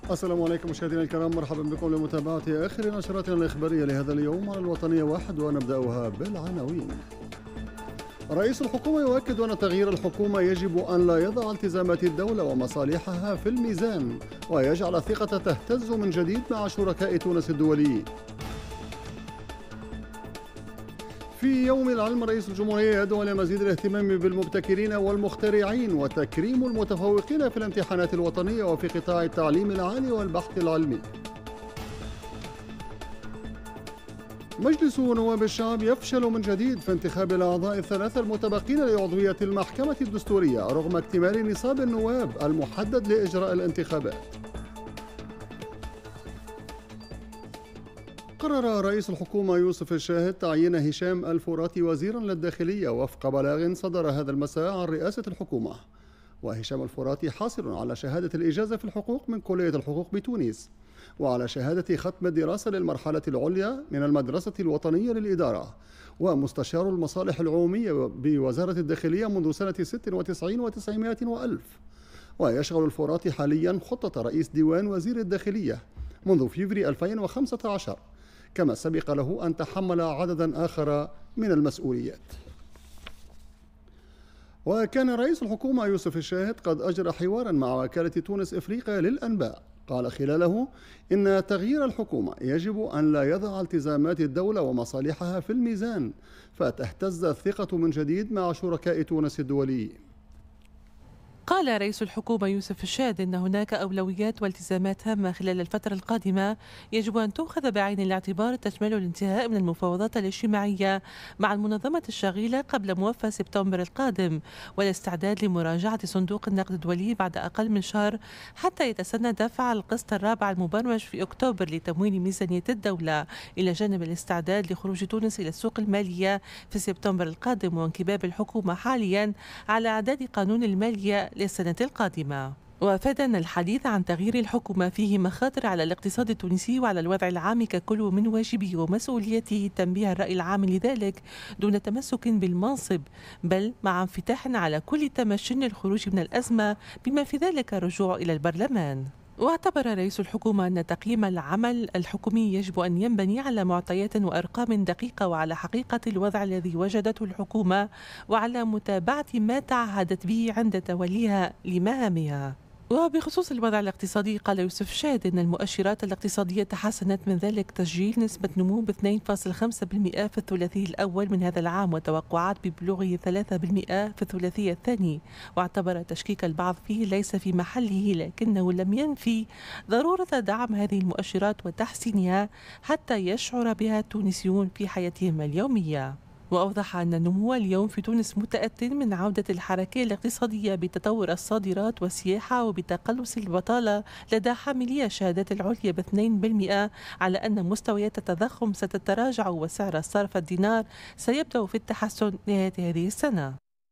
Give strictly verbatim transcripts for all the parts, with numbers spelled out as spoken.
السلام عليكم مشاهدينا الكرام، مرحبا بكم لمتابعة آخر نشراتنا الإخبارية لهذا اليوم على الوطنية واحد، ونبدأها بالعناوين. رئيس الحكومة يؤكد أن تغيير الحكومة يجب أن لا يضع التزامات الدولة ومصالحها في الميزان، ويجعل الثقة تهتز من جديد مع شركاء تونس الدوليين. في يوم العلم رئيس الجمهورية يدعو لمزيد الاهتمام بالمبتكرين والمخترعين وتكريم المتفوقين في الامتحانات الوطنية وفي قطاع التعليم العالي والبحث العلمي. مجلس نواب الشعب يفشل من جديد في انتخاب الأعضاء الثلاثة المتبقين لعضوية المحكمة الدستورية رغم اكتمال نصاب النواب المحدد لإجراء الانتخابات. قرر رئيس الحكومة يوسف الشاهد تعيين هشام الفراتي وزيرا للداخلية وفق بلاغ صدر هذا المساء عن رئاسة الحكومة. وهشام الفراتي حاصل على شهادة الإجازة في الحقوق من كلية الحقوق بتونس، وعلى شهادة ختم الدراسة للمرحلة العليا من المدرسة الوطنية للإدارة، ومستشار المصالح العمومية بوزارة الداخلية منذ سنة ستة وتسعين وتسعمائة وألف. ويشغل الفراتي حاليا خطة رئيس ديوان وزير الداخلية منذ فبراير ألفين وخمسة عشر، كما سبق له أن تحمل عددا آخر من المسؤوليات. وكان رئيس الحكومة يوسف الشاهد قد أجرى حوارا مع وكالة تونس إفريقيا للأنباء قال خلاله إن تغيير الحكومة يجب أن لا يضع التزامات الدولة ومصالحها في الميزان فتهتز الثقة من جديد مع شركاء تونس الدوليين. قال رئيس الحكومة يوسف الشاهد إن هناك أولويات والتزامات هامة خلال الفترة القادمة يجب أن تؤخذ بعين الاعتبار تشمل الانتهاء من المفاوضات الاجتماعية مع المنظمة الشغيلة قبل موفى سبتمبر القادم، والاستعداد لمراجعة صندوق النقد الدولي بعد أقل من شهر حتى يتسنى دفع القسط الرابع المبرمج في أكتوبر لتمويل ميزانية الدولة، إلى جانب الاستعداد لخروج تونس إلى السوق المالية في سبتمبر القادم، وانكباب الحكومة حاليا على إعداد قانون المالية للسنة القادمة. وافاد أن الحديث عن تغيير الحكومة فيه مخاطر على الاقتصاد التونسي وعلى الوضع العام ككل، ومن واجبه ومسؤوليته تنبيه الرأي العام لذلك دون تمسك بالمنصب، بل مع انفتاح على كل تمشن الخروج من الأزمة بما في ذلك الرجوع إلى البرلمان. واعتبر رئيس الحكومة أن تقييم العمل الحكومي يجب أن ينبني على معطيات وأرقام دقيقة وعلى حقيقة الوضع الذي وجدته الحكومة وعلى متابعة ما تعهدت به عند توليها لمهامها. وبخصوص الوضع الاقتصادي قال يوسف شاهد إن المؤشرات الاقتصادية تحسنت، من ذلك تسجيل نسبة نمو ب اثنين فاصلة خمسة بالمئة في الثلاثي الأول من هذا العام وتوقعات ببلوغه ثلاثة بالمئة في الثلاثي الثاني، واعتبر تشكيك البعض فيه ليس في محله، لكنه لم ينفي ضرورة دعم هذه المؤشرات وتحسينها حتى يشعر بها التونسيون في حياتهم اليومية. وأوضح أن النمو اليوم في تونس متأت من عودة الحركية الاقتصادية بتطور الصادرات والسياحة وبتقلص البطالة لدى حاملي الشهادات العليا ب اثنين بالمئة، على أن مستويات التضخم ستتراجع وسعر الصرف الدينار سيبدأ في التحسن نهاية هذه السنة.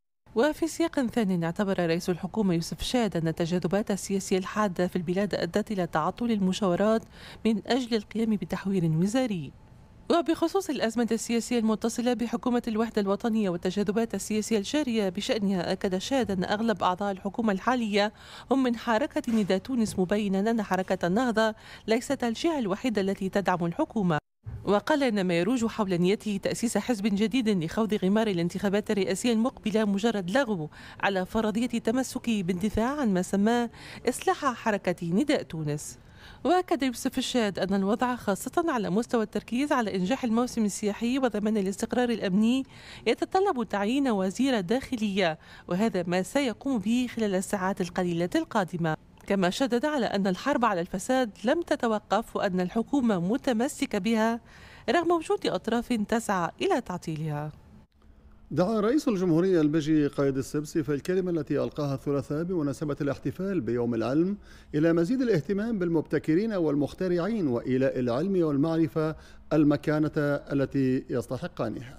وفي سياق ثاني اعتبر رئيس الحكومة يوسف شاهد أن التجاذبات السياسية الحادة في البلاد أدت إلى تعطل المشاورات من أجل القيام بتحوير وزاري. وبخصوص الأزمة السياسية المتصلة بحكومة الوحدة الوطنية والتجاذبات السياسية الجارية بشأنها، أكد شاهد أن أغلب أعضاء الحكومة الحالية هم من حركة نداء تونس، مبينا أن حركة النهضة ليست الجهة الوحيدة التي تدعم الحكومة. وقال إن ما يروج حول نيته تأسيس حزب جديد لخوض غمار الانتخابات الرئاسية المقبلة مجرد لغو على فرضية تمسكه بالدفاع عن ما سماه إصلاح حركة نداء تونس. وأكد يوسف الشاهد أن الوضع خاصة على مستوى التركيز على إنجاح الموسم السياحي وضمان الاستقرار الأمني يتطلب تعيين وزير داخلية، وهذا ما سيقوم به خلال الساعات القليلة القادمة. كما شدد على أن الحرب على الفساد لم تتوقف وأن الحكومة متمسكة بها رغم وجود أطراف تسعى إلى تعطيلها. دعا رئيس الجمهورية البيجي قايد السبسي في الكلمة التي ألقاها الثلاثاء بمناسبة الاحتفال بيوم العلم إلى مزيد الاهتمام بالمبتكرين والمخترعين وإيلاء العلم والمعرفة المكانة التي يستحقانها.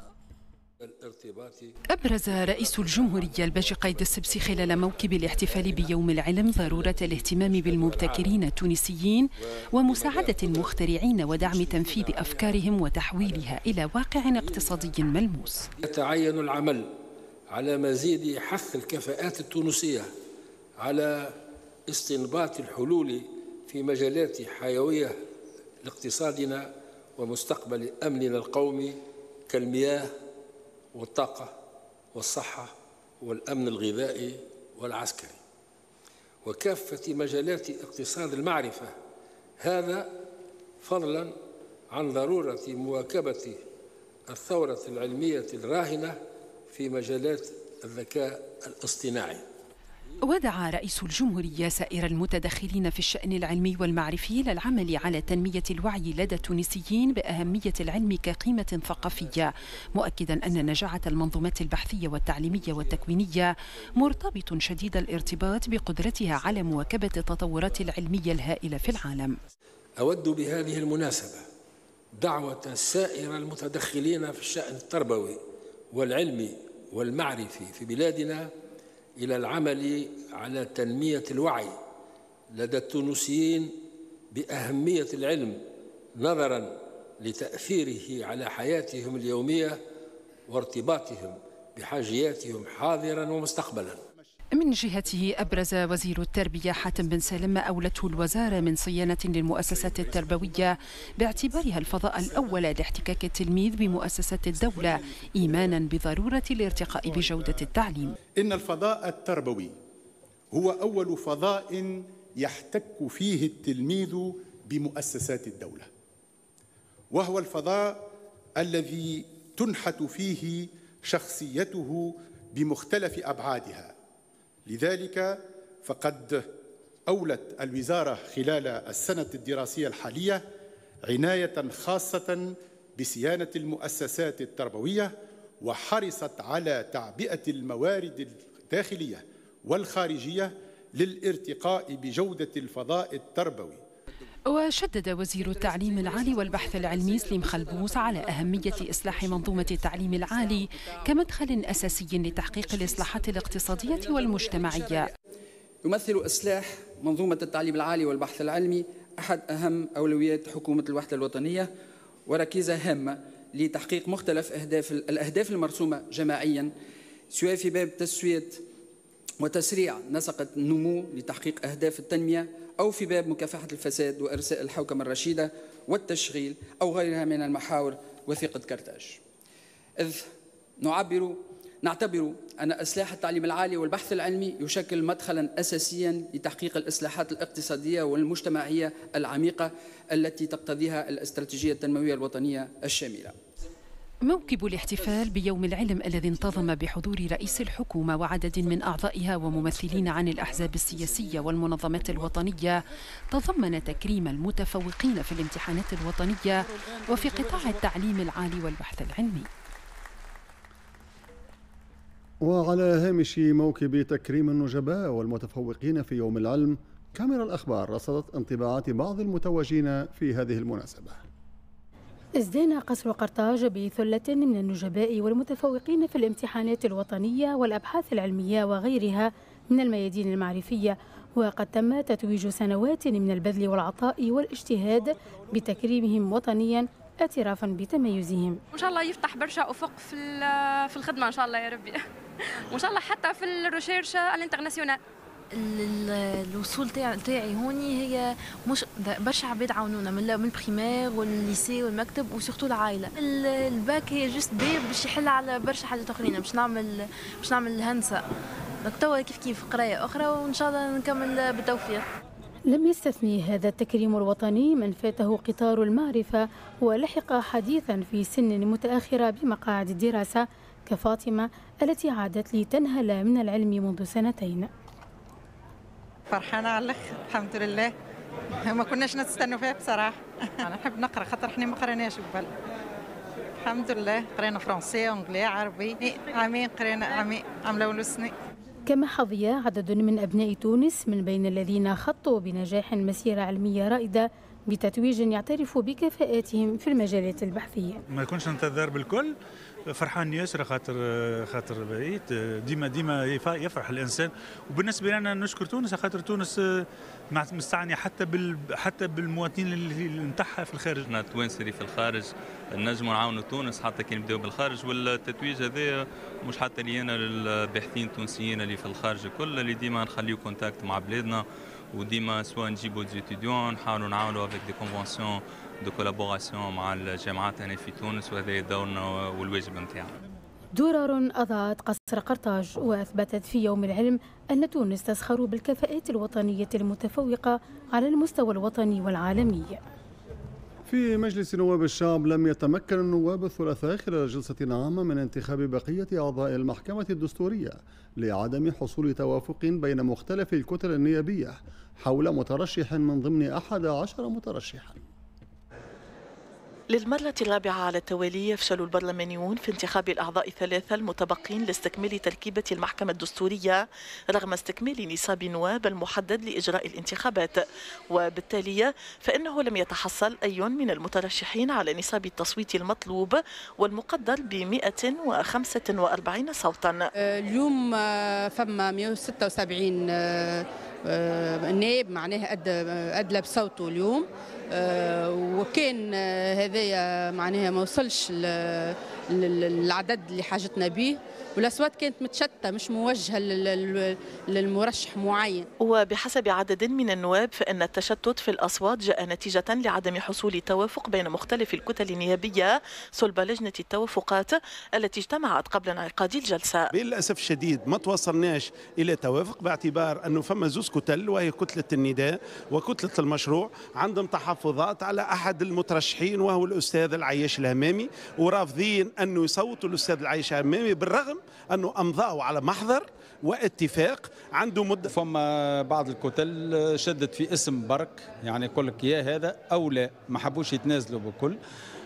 أبرز رئيس الجمهورية الباجي قايد السبسي خلال موكب الاحتفال بيوم العلم ضرورة الاهتمام بالمبتكرين التونسيين ومساعدة المخترعين ودعم تنفيذ أفكارهم وتحويلها إلى واقع اقتصادي ملموس. يتعين العمل على مزيد حث الكفاءات التونسية على استنباط الحلول في مجالات حيوية لاقتصادنا ومستقبل أمننا القومي كالمياه والطاقة والصحة والأمن الغذائي والعسكري، وكافة مجالات اقتصاد المعرفة، هذا فضلا عن ضرورة مواكبة الثورة العلمية الراهنة في مجالات الذكاء الاصطناعي. ودعا رئيس الجمهورية سائر المتدخلين في الشأن العلمي والمعرفي للعمل على تنمية الوعي لدى التونسيين بأهمية العلم كقيمة ثقافية، مؤكدا أن نجاعة المنظومات البحثية والتعليمية والتكوينية مرتبط شديد الارتباط بقدرتها على مواكبة التطورات العلمية الهائلة في العالم. أود بهذه المناسبة دعوة سائر المتدخلين في الشأن التربوي والعلمي والمعرفي في بلادنا إلى العمل على تنمية الوعي لدى التونسيين بأهمية العلم نظراً لتأثيره على حياتهم اليومية وارتباطهم بحاجياتهم حاضراً ومستقبلاً. من جهته أبرز وزير التربية حاتم بن سالم ما أولته الوزارة من صيانة للمؤسسات التربوية باعتبارها الفضاء الأول لاحتكاك التلميذ بمؤسسات الدولة، إيمانا بضرورة الارتقاء بجودة التعليم. إن الفضاء التربوي هو أول فضاء يحتك فيه التلميذ بمؤسسات الدولة، وهو الفضاء الذي تنحت فيه شخصيته بمختلف أبعادها. لذلك فقد أولت الوزارة خلال السنة الدراسية الحالية عناية خاصة بصيانة المؤسسات التربوية، وحرصت على تعبئة الموارد الداخلية والخارجية للارتقاء بجودة الفضاء التربوي. وشدد وزير التعليم العالي والبحث العلمي سليم خلبوس على أهمية إصلاح منظومة التعليم العالي كمدخل أساسي لتحقيق الإصلاحات الاقتصادية والمجتمعية. يمثل إصلاح منظومة التعليم العالي والبحث العلمي أحد أهم أولويات حكومة الوحدة الوطنية، وركيزة هامة لتحقيق مختلف أهداف الأهداف المرسومة جماعيا، سواء في باب تسوية وتسريع نسق النمو لتحقيق أهداف التنمية، أو في باب مكافحة الفساد وإرساء الحوكمة الرشيدة والتشغيل، أو غيرها من المحاور وثيقة كرتاج. إذ نعبر نعتبر أن إصلاح التعليم العالي والبحث العلمي يشكل مدخلا أساسيا لتحقيق الإصلاحات الاقتصادية والمجتمعية العميقة التي تقتضيها الاستراتيجية التنموية الوطنية الشاملة. موكب الاحتفال بيوم العلم الذي انتظم بحضور رئيس الحكومة وعدد من أعضائها وممثلين عن الأحزاب السياسية والمنظمات الوطنية تضمن تكريم المتفوقين في الامتحانات الوطنية وفي قطاع التعليم العالي والبحث العلمي. وعلى هامش موكب تكريم النجباء والمتفوقين في يوم العلم، كاميرا الأخبار رصدت انطباعات بعض المتوجين في هذه المناسبة. ازدان قصر قرطاج بثلة من النجباء والمتفوقين في الامتحانات الوطنية والأبحاث العلمية وغيرها من الميادين المعرفية، وقد تم تتويج سنوات من البذل والعطاء والاجتهاد بتكريمهم وطنيا اعترافا بتميزهم. ان شاء الله يفتح برشا افق في في الخدمه ان شاء الله يا ربي، وان شاء الله حتى في الريشيرش الانترناسيونال. الوصول تاعي هوني هي مش برشا عباد عاونونا من البريمير والليسي والمكتب وسورتو العائله. الباك هي جست باب باش يحل على برشا حاجات اخرين، باش نعمل باش نعمل الهندسه. دونك توا كيف كيف قرايه اخرى وان شاء الله نكمل بالتوفيق. لم يستثني هذا التكريم الوطني من فاته قطار المعرفة ولحق حديثا في سن متأخرة بمقاعد الدراسة كفاطمة التي عادت لتنهل من العلم منذ سنتين. فرحانة على الأخ الحمد لله، ما كناش نستنوا فيها بصراحة. أنا نحب نقرأ خاطر احنا ما قريناش قبل. الحمد لله قرينا فرنسي انجلي عربي، عامين قرينا عامين عام الأول والثاني. كما حظي عدد من أبناء تونس من بين الذين خطوا بنجاح مسيرة علمية رائدة بتتويج يعترف بكفاءاتهم في المجالات البحثية. ما كنتش ننتظر بالكل، فرحان ياسر خاطر خاطر بعيد ديما ديما يفرح الانسان. وبالنسبه لنا نشكر تونس خاطر تونس مستعني حتى بال حتى بالمواطنين اللي نتاعها في الخارج. احنا التوانسه اللي في الخارج نجموا نعاونوا تونس حتى كي نبداو بالخارج، والتتويج هذا مش حتى لينا للباحثين التونسيين اللي في الخارج الكل اللي ديما نخليو كونتاكت مع بلادنا وديما سواء نجيبوا دي ستوديون نحاولوا نعاونوا افيك دي كونفونسيون دو كولابوراسيون مع الجامعات هنا في تونس، وهذا دورنا والواجب نتاعنا. درر أضاءت قصر قرطاج وأثبتت في يوم العلم أن تونس تزخر بالكفاءات الوطنية المتفوقة على المستوى الوطني والعالمي. في مجلس نواب الشعب لم يتمكن النواب الثلاثاء خلال جلسة عامة من انتخاب بقية أعضاء المحكمة الدستورية لعدم حصول توافق بين مختلف الكتل النيابية حول مترشح من ضمن أحد عشر مترشحا. للمرة الرابعة على التوالي يفشل البرلمانيون في انتخاب الأعضاء الثلاثة المتبقين لاستكمال تركيبة المحكمة الدستورية رغم استكمال نصاب النواب المحدد لإجراء الانتخابات، وبالتالي فإنه لم يتحصل أي من المترشحين على نصاب التصويت المطلوب والمقدر ب مئة وخمسة وأربعين صوتا. اليوم فما مئة وستة وسبعين نائب معناها أدلى بصوته اليوم، وكان هذايا معناها ما وصلش للعدد اللي حاجتنا به، والأصوات كانت متشتتة مش موجهة للمرشح معين. وبحسب عدد من النواب فإن التشتت في الأصوات جاء نتيجة لعدم حصول توافق بين مختلف الكتل النيابية صلب لجنة التوافقات التي اجتمعت قبل انعقاد الجلسة. للأسف الشديد ما توصلناش إلى توافق باعتبار أنه فما زوز كتل، وهي كتلة النداء وكتلة المشروع، عندهم تحفظات على أحد المترشحين وهو الأستاذ العياش الهمامي، ورافضين أنه يصوتوا الأستاذ العياش الهمامي بالرغم أنه أمضاوا على محضر واتفاق عنده مدة. فما بعض الكتل شدت في اسم برك، يعني يقول لك يا هذا أو لا، ما حبوش يتنازلوا بكل،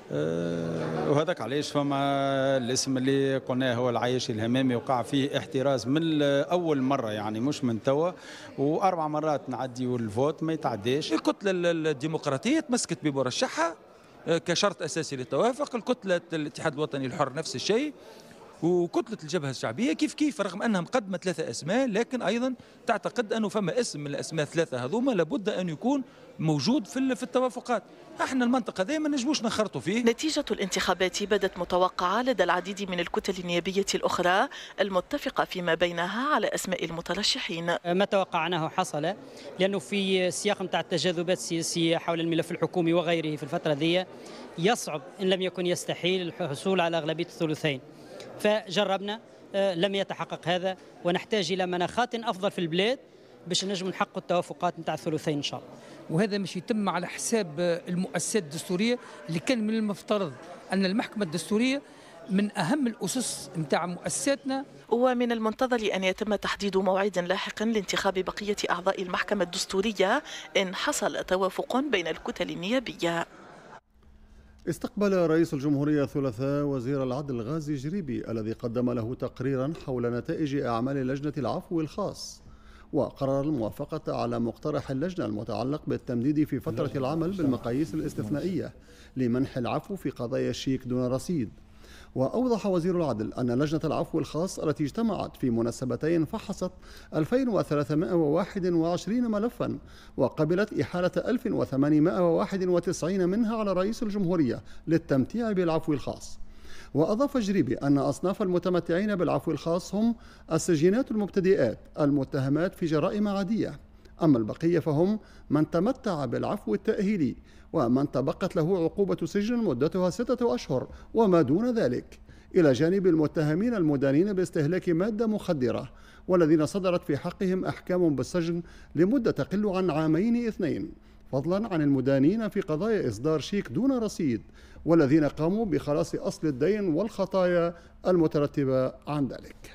أه وهذاك علاش فما الاسم اللي قلناه هو العياشي الهمامي وقع فيه احتراز من أول مرة، يعني مش من توا، وأربع مرات نعدي والفوت ما يتعداش. الكتلة الديمقراطية تمسكت بمرشحها كشرط أساسي للتوافق، الكتلة الاتحاد الوطني الحر نفس الشيء، وكتلة الجبهة الشعبية كيف كيف، رغم أنها مقدمة ثلاثة أسماء لكن أيضا تعتقد أنه فما اسم من الأسماء الثلاثة هذوما لابد أن يكون موجود في في التوافقات. احنا المنطقة هذه ما نجموش نخرطوا فيه. نتيجة الانتخابات بدت متوقعة لدى العديد من الكتل النيابية الأخرى المتفقة فيما بينها على أسماء المترشحين. ما توقعناه حصل، لأنه في سياق متاع التجاذبات السياسية حول الملف الحكومي وغيره في الفترة ذي يصعب إن لم يكن يستحيل الحصول على أغلبية الثلثين، فجربنا لم يتحقق هذا، ونحتاج إلى مناخات أفضل في البلاد باش نجم نحقق التوافقات نتاع الثلثين إن شاء الله. وهذا مش يتم على حساب المؤسسات الدستورية اللي كان من المفترض أن المحكمة الدستورية من أهم الأسس نتاع مؤسساتنا. ومن المنتظر أن يتم تحديد موعد لاحق لانتخاب بقية أعضاء المحكمة الدستورية إن حصل توافق بين الكتل النيابية. استقبل رئيس الجمهورية الثلاثاء وزير العدل غازي جريبي الذي قدم له تقريرا حول نتائج أعمال لجنة العفو الخاص، وقرر الموافقة على مقترح اللجنة المتعلق بالتمديد في فترة العمل بالمقاييس الاستثنائية لمنح العفو في قضايا الشيك دون رصيد. وأوضح وزير العدل أن لجنة العفو الخاص التي اجتمعت في مناسبتين فحصت ألفين وثلاثمائة وواحد وعشرين ملفا وقبلت إحالة ألف وثمانمائة وواحد وتسعين منها على رئيس الجمهورية للتمتيع بالعفو الخاص. وأضاف جريبي أن أصناف المتمتعين بالعفو الخاص هم السجينات المبتدئات المتهمات في جرائم عادية، أما البقية فهم من تمتع بالعفو التأهيلي ومن تبقت له عقوبة سجن مدتها ستة أشهر وما دون ذلك، إلى جانب المتهمين المدانين باستهلاك مادة مخدرة والذين صدرت في حقهم أحكام بالسجن لمدة تقل عن عامين اثنين، فضلا عن المدانين في قضايا إصدار شيك دون رصيد والذين قاموا بخلاص أصل الدين والخطايا المترتبة عن ذلك.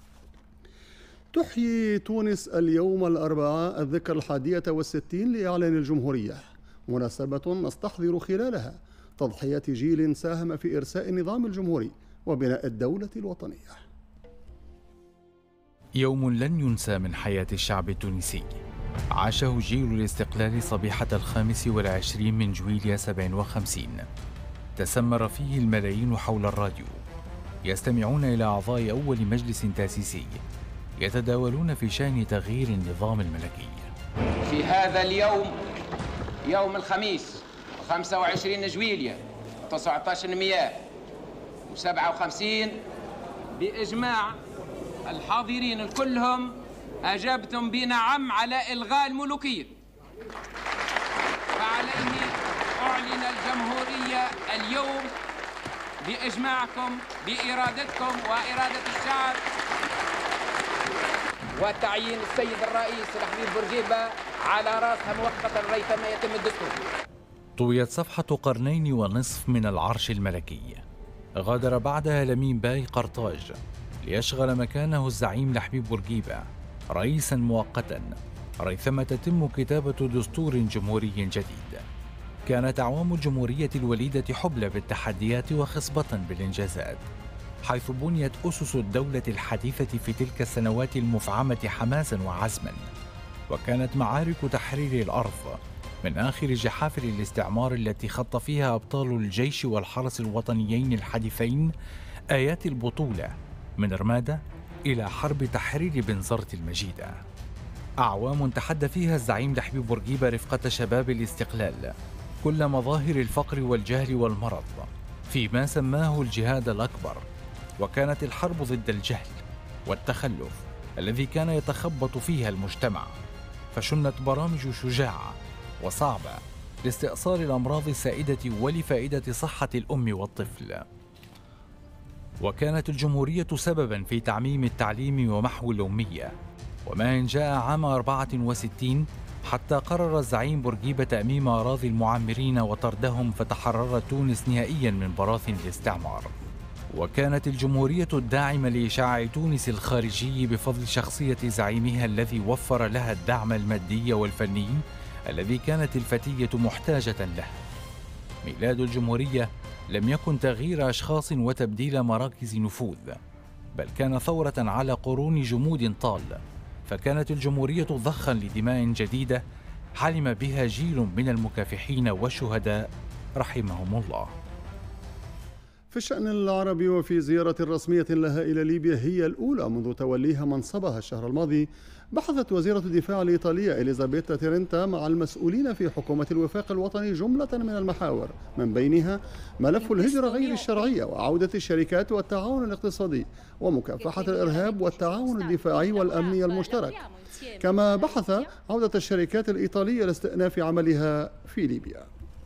تحيي تونس اليوم الأربعاء الذكرى الحادية والستين لإعلان الجمهورية، مناسبة نستحضر خلالها تضحية جيل ساهم في إرساء النظام الجمهوري وبناء الدولة الوطنية. يوم لن ينسى من حياة الشعب التونسي، عاشه جيل الاستقلال صبيحة الخامس والعشرين من جويليا سبع وخمسين، تسمر فيه الملايين حول الراديو، يستمعون إلى أعضاء أول مجلس تأسيسي يتداولون في شأن تغيير النظام الملكي. في هذا اليوم، يوم الخميس خمسة وعشرين جويليا تسعة عشر مئة وسبعة وخمسين، بإجماع الحاضرين كلهم أجبتم بنعم على إلغاء الملوكية، فعليه أعلن الجمهورية اليوم بإجماعكم بإرادتكم وإرادة الشعب وتعيين السيد الرئيس الحبيب بورقيبة على رأسها مؤقتا ريثما يتم الدستور. طويت صفحة قرنين ونصف من العرش الملكي. غادر بعدها لمين باي قرطاج ليشغل مكانه الزعيم لحبيب بورقيبة رئيسا مؤقتا ريثما تتم كتابة دستور جمهوري جديد. كانت أعوام الجمهورية الوليدة حبلى بالتحديات وخصبة بالإنجازات، حيث بنيت أسس الدولة الحديثة في تلك السنوات المفعمة حماسا وعزما. وكانت معارك تحرير الأرض من آخر جحافل الاستعمار التي خط فيها أبطال الجيش والحرس الوطنيين الحديثين آيات البطولة، من رمادة إلى حرب تحرير بنزرت المجيدة. أعوام تحدى فيها الزعيم لحبيب بورقيبة رفقة شباب الاستقلال كل مظاهر الفقر والجهل والمرض فيما سماه الجهاد الأكبر. وكانت الحرب ضد الجهل والتخلف الذي كان يتخبط فيها المجتمع، فشنت برامج شجاعة وصعبة لاستئصال الأمراض السائدة ولفائدة صحة الأم والطفل. وكانت الجمهورية سببا في تعميم التعليم ومحو الأمية، وما إن جاء عام أربعة وستين حتى قرر الزعيم بورقيبة تأميم أراضي المعمرين وطردهم، فتحررت تونس نهائيا من براثن الاستعمار. وكانت الجمهورية الداعمة لإشعاع تونس الخارجي بفضل شخصية زعيمها الذي وفر لها الدعم المادي والفني الذي كانت الفتية محتاجة له. ميلاد الجمهورية لم يكن تغيير أشخاص وتبديل مراكز نفوذ، بل كان ثورة على قرون جمود طال، فكانت الجمهورية ضخا لدماء جديدة حلم بها جيل من المكافحين والشهداء رحمهم الله. في الشأن العربي، وفي زيارة رسمية لها إلى ليبيا هي الأولى منذ توليها منصبها الشهر الماضي، بحثت وزيرة الدفاع الإيطالية إليزابيتا تيرنتا مع المسؤولين في حكومة الوفاق الوطني جملة من المحاور، من بينها ملف الهجرة غير الشرعية وعودة الشركات والتعاون الاقتصادي ومكافحة الإرهاب والتعاون الدفاعي والأمني المشترك، كما بحث عودة الشركات الإيطالية لاستئناف عملها في ليبيا.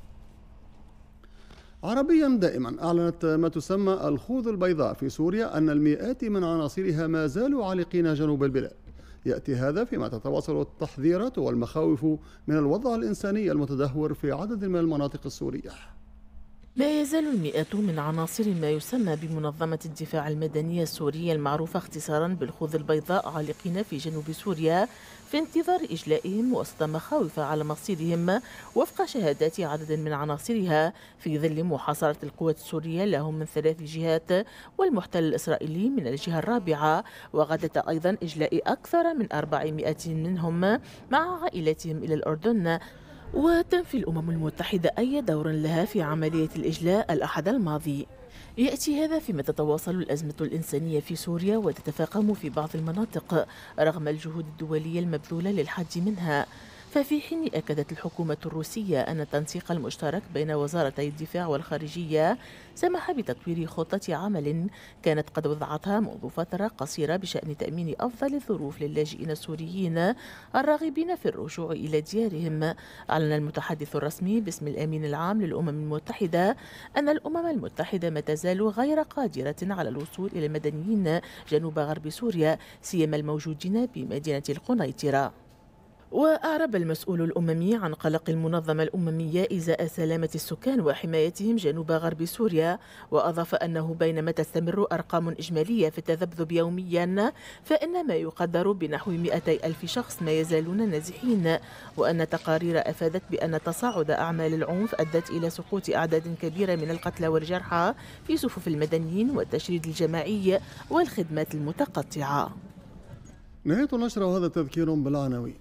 عربيا دائما أعلنت ما تسمى الخوذ البيضاء في سوريا أن المئات من عناصرها ما زالوا عالقين جنوب البلاد. يأتي هذا فيما تتواصل التحذيرات والمخاوف من الوضع الإنساني المتدهور في عدد من المناطق السورية. لا يزال المئات من عناصر ما يسمى بمنظمة الدفاع المدني السورية المعروفة اختصارا بالخوذ البيضاء عالقين في جنوب سوريا في انتظار إجلائهم وسط مخاوف على مصيرهم وفق شهادات عدد من عناصرها، في ظل محاصرة القوات السورية لهم من ثلاث جهات والمحتل الإسرائيلي من الجهة الرابعة، وغادة أيضا إجلاء أكثر من أربعمائة منهم مع عائلاتهم إلى الأردن. وتنفي الأمم المتحدة أي دور لها في عملية الإجلاء الأحد الماضي. يأتي هذا فيما تتواصل الأزمة الإنسانية في سوريا وتتفاقم في بعض المناطق رغم الجهود الدولية المبذولة للحد منها. ففي حين أكدت الحكومة الروسية أن التنسيق المشترك بين وزارتي الدفاع والخارجية سمح بتطوير خطة عمل كانت قد وضعتها منذ فترة قصيرة بشأن تأمين أفضل الظروف للاجئين السوريين الراغبين في الرجوع إلى ديارهم، أعلن المتحدث الرسمي باسم الأمين العام للأمم المتحدة أن الأمم المتحدة ما تزال غير قادرة على الوصول إلى المدنيين جنوب غرب سوريا سيما الموجودين بمدينة القنيطرة. وأعرب المسؤول الأممي عن قلق المنظمة الأممية إزاء سلامة السكان وحمايتهم جنوب غرب سوريا، وأضاف أنه بينما تستمر أرقام إجمالية في التذبذب يوميا فإن ما يقدر بنحو مئتي ألف شخص ما يزالون نازحين، وأن تقارير أفادت بأن تصاعد أعمال العنف أدت إلى سقوط أعداد كبيرة من القتلى والجرحى في صفوف المدنيين والتشريد الجماعي والخدمات المتقطعة. نهاية النشرة وهذا تذكير بالعناوين.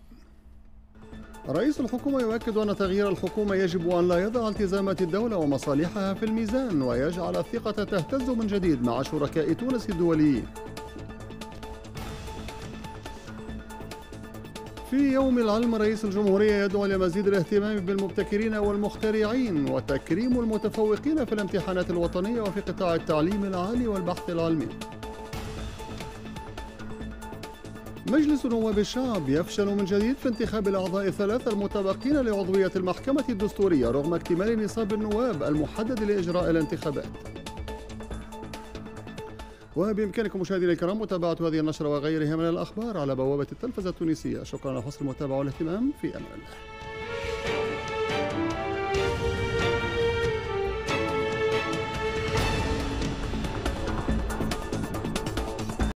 رئيس الحكومة يؤكد أن تغيير الحكومة يجب أن لا يضع التزامات الدولة ومصالحها في الميزان ويجعل الثقة تهتز من جديد مع شركاء تونس الدوليين. في يوم العلم رئيس الجمهورية يدعو لمزيد الاهتمام بالمبتكرين والمخترعين وتكريم المتفوقين في الامتحانات الوطنية وفي قطاع التعليم العالي والبحث العلمي. مجلس نواب الشعب يفشل من جديد في انتخاب الأعضاء الثلاثة المتبقين لعضوية المحكمة الدستورية رغم اكتمال نصاب النواب المحدد لإجراء الانتخابات. وبإمكانكم مشاهدينا الكرام متابعة هذه النشرة وغيرها من الأخبار على بوابة التلفزة التونسية. شكرا لحسن المتابعة والاهتمام، في أمان الله.